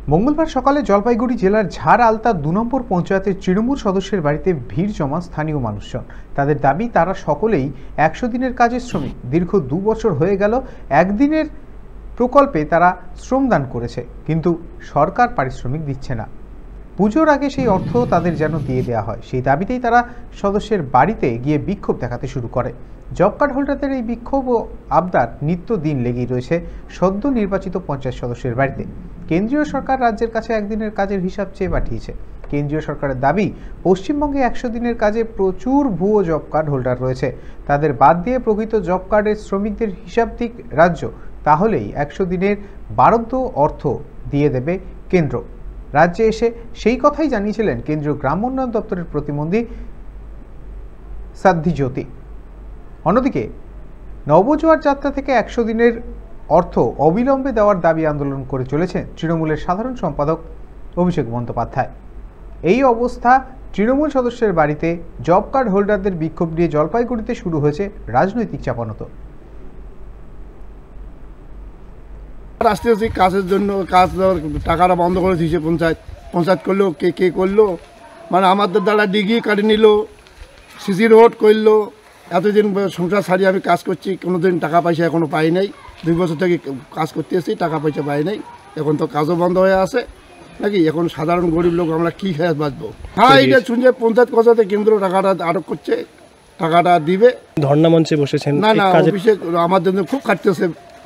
মঙ্গলবার সকালে জলপাইগুড়ি জেলার ঝাড় আলতা ২ নম্বর পঞ্চায়েতের তৃণমূল সদস্যের বাড়িতে ভিড় জমা স্থানীয় মানুষজন। তাদের দাবি, তারা সকলেই ১০০ দিনের কাজের শ্রমিক। দীর্ঘ ২ বছর হয়ে গেল একদিনের প্রকল্পে তারা শ্রমদান করেছে, কিন্তু সরকার পারিশ্রমিক দিচ্ছে না। পুজোর আগে সেই অর্থ তাদের যেন দিয়ে দেওয়া হয়, সেই দাবিতেই তারা সদস্যের বাড়িতে গিয়ে বিক্ষোভ দেখাতে শুরু করে। জব কার্ড হোল্ডারদের এই বিক্ষোভ ও আবদার নিত্যদিন লেগেই রয়েছে সদ্য নির্বাচিত পঞ্চায়েত সদস্যের বাড়িতে। কেন্দ্রীয় সরকার রাজ্যের কাছে একদিনের কাজের হিসাব চেয়ে পাঠিয়েছে। কেন্দ্রীয় সরকারের দাবি, পশ্চিমবঙ্গে ১০০ দিনের কাজে প্রচুর ভুয়ো জব কার্ড হোল্ডার রয়েছে। তাদের বাদ দিয়ে প্রকৃত জব কার্ডের শ্রমিকদের হিসাব দিক রাজ্য, তাহলেই ১০০ দিনের বরাদ্দ অর্থ দিয়ে দেবে কেন্দ্র। রাজ্যে এসে সেই কথাই জানিয়েছিলেন কেন্দ্রীয় গ্রাম উন্নয়ন দপ্তরের প্রতিমন্ত্রী সাধ্বী জ্যোতি। অন্যদিকে নবজোয়ার যাত্রা থেকে ১০০ দিনের অর্থ অবিলম্বে দেওয়ার দাবি আন্দোলন করে চলেছেন তৃণমূলের সাধারণ সম্পাদক অভিষেক বন্দ্যোপাধ্যায়। এই অবস্থা তৃণমূল সদস্যের বাড়িতে জব কার্ড হোল্ডারদের বিক্ষোভ নিয়ে জলপাইগুড়িতে শুরু হয়েছে রাজনৈতিক চাপানত। রাষ্ট্রীয় কাজের জন্য কাজ টাকাটা বন্ধ করে দিয়েছে পঞ্চায়েত করলো, কে করলো, মানে আমাদের দ্বারা ডিগ্রি কাটে নিল, সিসি রোড করলো। এতদিন সংসার ছাড়িয়ে আমি কাজ করছি, কোনোদিন টাকা পয়সা এখনও পাই নাই। ২ বছর থেকে কাজ করতে এসেছি, টাকা পয়সা পাই নাই। এখন তো কাজও বন্ধ হয়ে আছে নাকি, এখন সাধারণ গরিব লোক আমরা কী খেয়ে বাঁচবো? হ্যাঁ, এটা শুনছে পঞ্চায়েত কথাতে কেন্দ্র টাকাটা আটক করছে, টাকাটা দিবে। ধর্ণা মঞ্চে বসেছেন? না, অফিসে আমার জন্য খুব কাটতেছে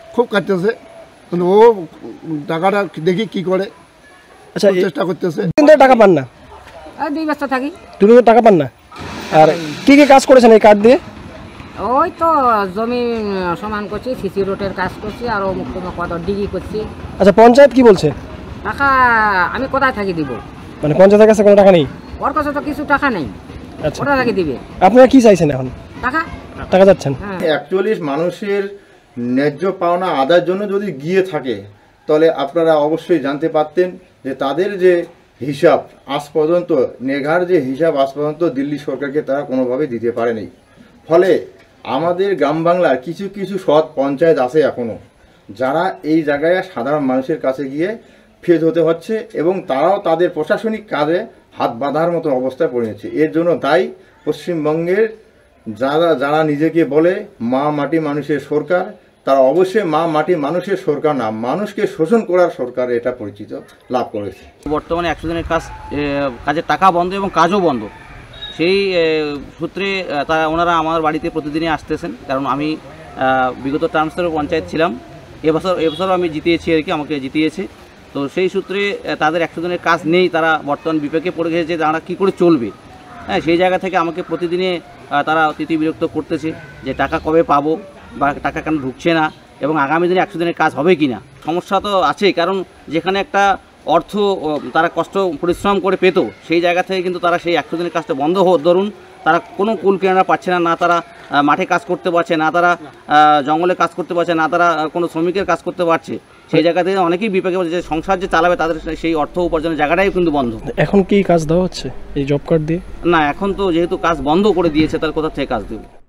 কিন্তু ও টাকাটা দেখি কি করে। আচ্ছা, চেষ্টা করতেছে। টাকা পান না? ২ বছর থাকি। ২ বছর টাকা পান না? আর কি কাজ করেছেন এই কার্ড দিয়ে? ওই তো জমি সমান করছি, সিসি রোডের কাজ করছি, আর অমুক কত ডিগ্রি করছি। আচ্ছা, পঞ্চায়েত কি বলছে? টাকা আমি কোথায় থাকি দিব? মানে পঞ্চায়েতের কাছে কোনো টাকা নেই? ওর কাছে তো কিছু টাকা নেই। আচ্ছা, কোথা থেকে দিবে? আপনারা কি চাইছেন এখন? টাকা যাচ্ছেন? অ্যাকচুয়ালি মানুষের ন্যায্য পাওনা আদায়ের জন্য যদি গিয়ে থাকে, তাহলে আপনারা অবশ্যই জানতে পারতেন যে তাদের যে হিসাব আজ পর্যন্ত, নেঘার যে হিসাব আজ পর্যন্ত দিল্লি সরকারকে তারা কোনোভাবে দিতে পারেনি। ফলে আমাদের গ্রাম বাংলার কিছু কিছু সৎ পঞ্চায়েত আছে এখনও, যারা এই জায়গায় সাধারণ মানুষের কাছে গিয়ে ফেজ হতে হচ্ছে এবং তারাও তাদের প্রশাসনিক কাজে হাত বাঁধার মতো অবস্থায় পড়েছে। এর জন্য দায়ী পশ্চিমবঙ্গের যারা নিজেকে বলে মা মাটি মানুষের সরকার, তারা অবশ্যই মা মাটি মানুষের সরকার না, মানুষকে শোষণ করার সরকার এটা পরিচিত লাভ করেছে। বর্তমানে ১০০ দিনের কাজের টাকা বন্ধ এবং কাজও বন্ধ। সেই সূত্রে ওনারা আমার বাড়িতে প্রতিদিনই আসতেছেন, কারণ আমি বিগত টার্মসেরও পঞ্চায়েত ছিলাম। এবছরও আমি জিতিয়েছি আর কি, আমাকে জিতিয়েছে। তো সেই সূত্রে তাদের ১০০ দিনের কাজ নেই, তারা বর্তমান বিপাকে পড়ে গেছে যে তারা কী করে চলবে। হ্যাঁ, সেই জায়গা থেকে আমাকে প্রতিদিনে তারা অতিথি বিরক্ত করতেছে যে টাকা কবে পাবো বা টাকা কেন ঢুকছে না, এবং আগামী দিনে ১০০ দিনের কাজ হবে কি না। সমস্যা তো আছে, কারণ যেখানে একটা অর্থ তারা কষ্ট পরিশ্রম করে পেত, সেই জায়গা থেকে কিন্তু তারা সেই ১০০ দিনের কাজটা বন্ধ ধরুন, তারা কোনো কুল কেনারা পাচ্ছে না, না তারা মাঠে কাজ করতে পারছে, না তারা জঙ্গলে কাজ করতে পারছে, না তারা কোনো শ্রমিকের কাজ করতে পারছে। সেই জায়গা থেকে অনেকেই বিপাকে যে সংসার যে চালাবে তাদের সেই অর্থ উপার্জনের জায়গাটাই কিন্তু বন্ধ। এখন কি কাজ দেওয়া হচ্ছে এই জব কার্ড দিয়ে? না, এখন তো যেহেতু কাজ বন্ধ করে দিয়েছে, তার কোথা থেকে কাজ দেবে?